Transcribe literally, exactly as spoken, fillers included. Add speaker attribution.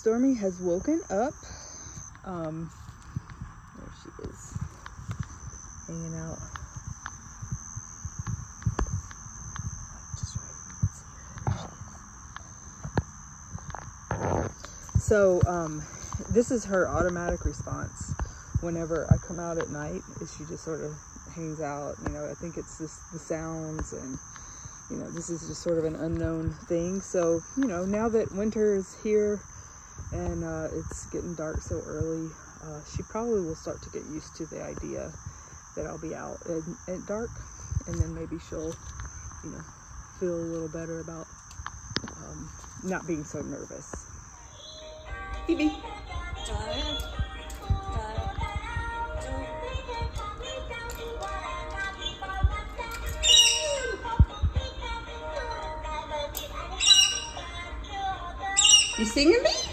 Speaker 1: Stormy has woken up. Um, there she is, hanging out. Just right, so um, this is her automatic response whenever I come out at night. Is she just sort of hangs out? You know, I think it's just the sounds, and you know, this is just sort of an unknown thing. So you know, now that winter is here and uh, it's getting dark so early, uh, she probably will start to get used to the idea that I'll be out at, at dark, and then maybe she'll, you know, feel a little better about um, not being so nervous. Phoebe. You singing me?